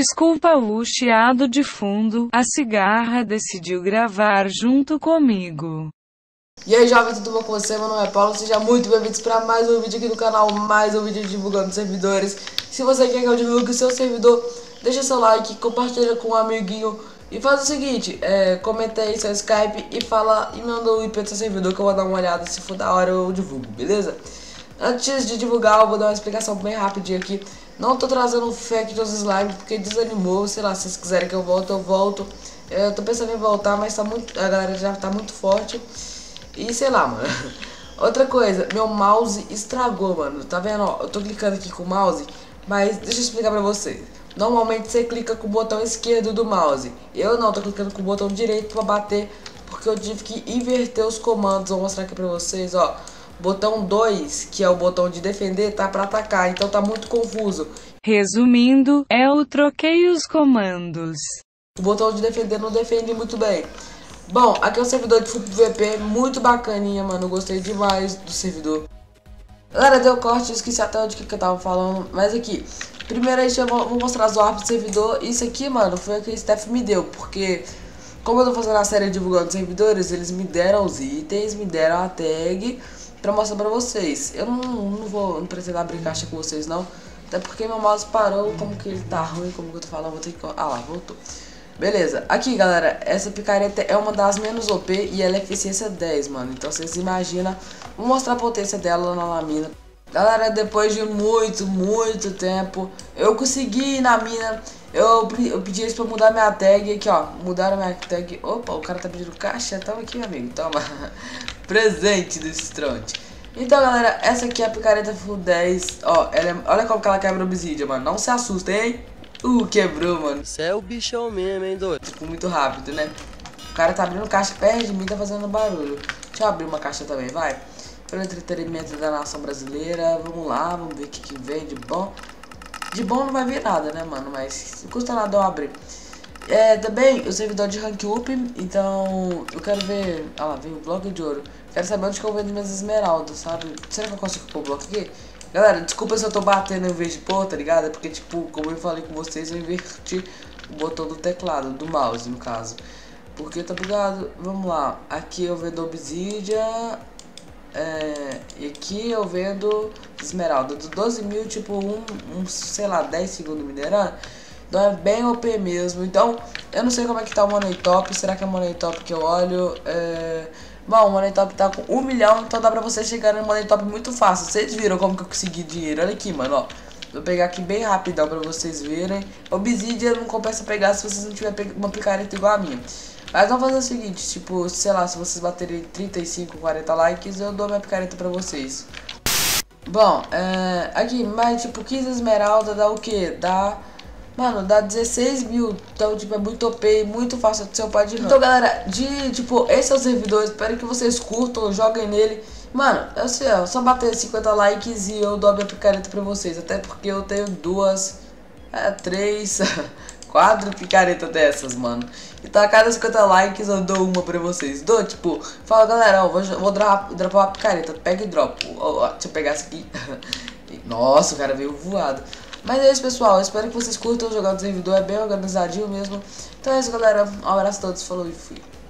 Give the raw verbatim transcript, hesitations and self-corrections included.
Desculpa o chiado de fundo, a cigarra decidiu gravar junto comigo. E aí, jovem, tudo bom com você? Meu nome é Paulo, seja muito bem-vindos para mais um vídeo aqui no canal, mais um vídeo divulgando servidores. Se você quer que eu divulgue o seu servidor, deixa seu like, compartilha com um amiguinho e faz o seguinte, é, comenta aí seu Skype e fala e manda o I P do seu servidor que eu vou dar uma olhada, se for da hora eu divulgo, beleza? Antes de divulgar, eu vou dar uma explicação bem rapidinha aqui. Não tô trazendo o fake dos slime porque desanimou, sei lá, se vocês quiserem que eu volte, eu volto. Eu tô pensando em voltar, mas tá muito, a galera já tá muito forte. E sei lá, mano. Outra coisa, meu mouse estragou, mano. Tá vendo? Ó, eu tô clicando aqui com o mouse, mas deixa eu explicar pra vocês. Normalmente você clica com o botão esquerdo do mouse. Eu não, tô clicando com o botão direito pra bater, porque eu tive que inverter os comandos. Vou mostrar aqui pra vocês, ó. Botão dois, que é o botão de defender, tá pra atacar, então tá muito confuso. Resumindo, eu troquei os comandos. O botão de defender não defende muito bem. Bom, aqui é um servidor de F U P V P, muito bacaninha, mano, eu gostei demais do servidor. Galera, deu corte, esqueci até onde que eu tava falando, mas aqui, primeiro eu vou mostrar as warps do servidor. Isso aqui, mano, foi o que o Steph me deu, porque como eu tô fazendo a série divulgando servidores, eles me deram os itens, me deram a tag pra mostrar pra vocês. Eu não, não vou, não pretendo abrir caixa com vocês não, até porque meu mouse parou, como que ele tá ruim, como que eu tô falando, vou ter que... Ah lá, voltou. Beleza, aqui galera, essa picareta é uma das menos O P e ela é eficiência dez, mano. Então vocês imaginam, vou mostrar a potência dela na lamina. Galera, depois de muito, muito tempo, eu consegui ir na mina. Eu, eu pedi eles pra mudar minha tag aqui, ó. Mudaram minha tag. Opa, o cara tá pedindo caixa. Toma aqui, meu amigo, toma. Presente do Stronte. Então galera, essa aqui é a picareta Full dez. Ó, ela é, olha como que ela quebra obsidian, mano. Não se assustem, hein? Uh, quebrou, mano. Você é o bichão mesmo, hein, doido? Tipo, muito rápido, né? O cara tá abrindo caixa perto de mim, tá fazendo barulho. Deixa eu abrir uma caixa também, vai. Pelo entretenimento da nação brasileira. Vamos lá, vamos ver o que, que vem de bom. De bom não vai vir nada, né, mano? Mas não custa nada eu abrir. É, também o servidor de rank up. Então, eu quero ver... Ah lá, vem o bloco de ouro. Quero saber onde que eu vendo minhas esmeraldas, sabe? Será que eu consigo pôr o bloco aqui? Galera, desculpa se eu tô batendo em vez de pôr, tá ligado? É porque, tipo, como eu falei com vocês, eu inverti o botão do teclado, do mouse, no caso. Porque tá bugado. Vamos lá. Aqui eu vendo obsidian. É, e aqui eu vendo esmeralda. Do doze mil, tipo, um, um, sei lá, dez segundos minerando. Então é bem O P mesmo. Então, eu não sei como é que tá o Money Top. Será que é o Money Top que eu olho? É... Bom, o Money Top tá com um milhão, então dá pra você chegar no Money Top muito fácil. Vocês viram como que eu consegui dinheiro? Olha aqui, mano, ó. Vou pegar aqui bem rapidão pra vocês verem. Obsidian não compensa pegar se vocês não tiverem uma picareta igual a minha. Mas vamos fazer o seguinte, tipo, sei lá, se vocês baterem trinta e cinco, quarenta likes, eu dou minha picareta pra vocês. Bom, é... aqui, mas tipo, quinze esmeralda dá o quê? Dá... Mano, dá dezesseis mil, então tipo, é muito O P, muito fácil do seu pai de. Então galera, de tipo, esse é o servidor, espero que vocês curtam, joguem nele. Mano, é assim, ó, só bater cinquenta likes e eu dou a minha picareta pra vocês. Até porque eu tenho duas, é, três, quatro picaretas dessas, mano. Então a cada cinquenta likes eu dou uma pra vocês. Dou, tipo, fala galera, ó, vou, vou dropar, dropar uma picareta, pega e dropa. Ó, ó, deixa eu pegar essa aqui. Nossa, o cara veio voado. Mas é isso, pessoal, eu espero que vocês curtam jogar no servidor, é bem organizadinho mesmo. Então é isso, galera, um abraço a todos, falou e fui.